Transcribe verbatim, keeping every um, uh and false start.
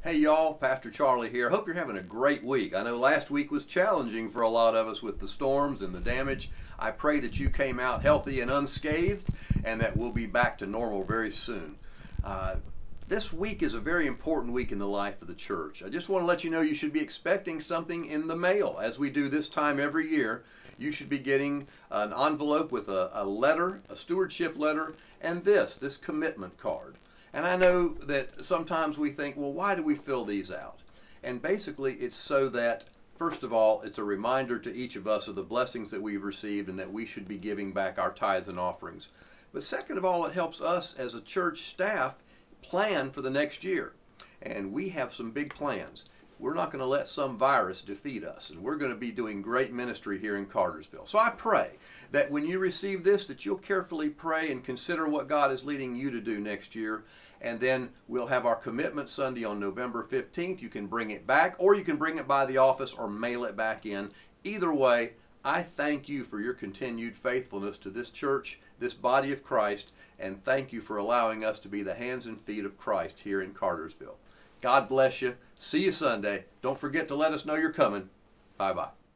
Hey y'all, Pastor Charlie here. Hope you're having a great week. I know last week was challenging for a lot of us with the storms and the damage. I pray that you came out healthy and unscathed and that we'll be back to normal very soon. Uh, this week is a very important week in the life of the church. I just want to let you know you should be expecting something in the mail. As we do this time every year, you should be getting an envelope with a, a letter, a stewardship letter, and this, this commitment card. And I know that sometimes we think, well, why do we fill these out? And basically it's so that, first of all, it's a reminder to each of us of the blessings that we've received and that we should be giving back our tithes and offerings. But second of all, it helps us as a church staff plan for the next year. And we have some big plans. We're not going to let some virus defeat us, and we're going to be doing great ministry here in Cartersville. So I pray that when you receive this, that you'll carefully pray and consider what God is leading you to do next year. And then we'll have our commitment Sunday on November fifteenth. You can bring it back, or you can bring it by the office or mail it back in. Either way, I thank you for your continued faithfulness to this church, this body of Christ, and thank you for allowing us to be the hands and feet of Christ here in Cartersville. God bless you. See you Sunday. Don't forget to let us know you're coming. Bye-bye.